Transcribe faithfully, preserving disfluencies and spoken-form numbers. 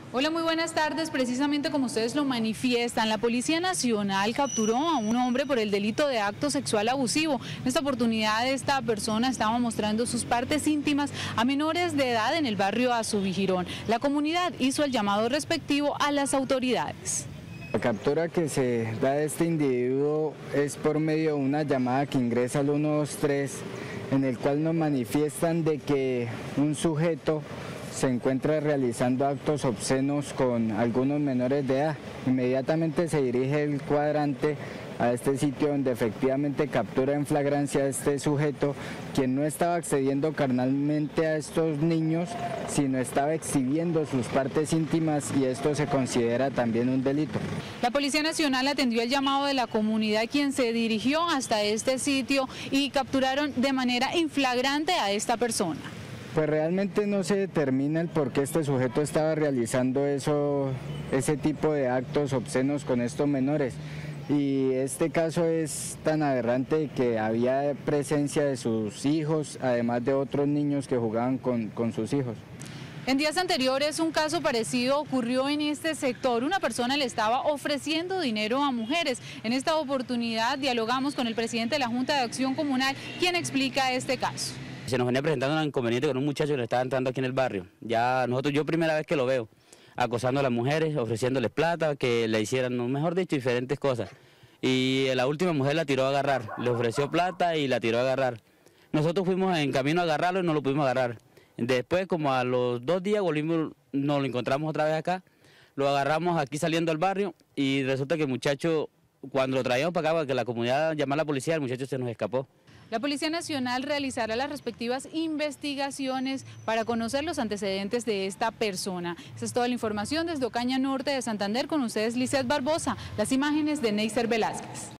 Hola, muy buenas tardes. Precisamente como ustedes lo manifiestan, la Policía Nacional capturó a un hombre por el delito de acto sexual abusivo. En esta oportunidad, esta persona estaba mostrando sus partes íntimas a menores de edad en el barrio Azubijirón. La comunidad hizo el llamado respectivo a las autoridades. La captura que se da de este individuo es por medio de una llamada que ingresa al uno dos tres, en el cual nos manifiestan de que un sujeto se encuentra realizando actos obscenos con algunos menores de edad. Inmediatamente se dirige el cuadrante a este sitio donde efectivamente captura en flagrancia a este sujeto, quien no estaba accediendo carnalmente a estos niños, sino estaba exhibiendo sus partes íntimas, y esto se considera también un delito. La Policía Nacional atendió el llamado de la comunidad, quien se dirigió hasta este sitio y capturaron de manera inflagrante a esta persona. Pues realmente no se determina el por qué este sujeto estaba realizando eso, ese tipo de actos obscenos con estos menores. Y este caso es tan aberrante que había presencia de sus hijos, además de otros niños que jugaban con, con sus hijos. En días anteriores un caso parecido ocurrió en este sector. Una persona le estaba ofreciendo dinero a mujeres. En esta oportunidad dialogamos con el presidente de la Junta de Acción Comunal, quien explica este caso. Se nos venía presentando un inconveniente con un muchacho que le estaba entrando aquí en el barrio. Ya nosotros, yo primera vez que lo veo, acosando a las mujeres, ofreciéndoles plata, que le hicieran, mejor dicho, diferentes cosas. Y la última mujer la tiró a agarrar, le ofreció plata y la tiró a agarrar. Nosotros fuimos en camino a agarrarlo y no lo pudimos agarrar. Después, como a los dos días, volvimos, nos lo encontramos otra vez acá, lo agarramos aquí saliendo al barrio, y resulta que el muchacho, cuando lo traíamos para acá, para que la comunidad llamara a la policía, el muchacho se nos escapó. La Policía Nacional realizará las respectivas investigaciones para conocer los antecedentes de esta persona. Esa es toda la información desde Ocaña Norte de Santander. Con ustedes, Lizeth Barbosa. Las imágenes de Neiser Velázquez.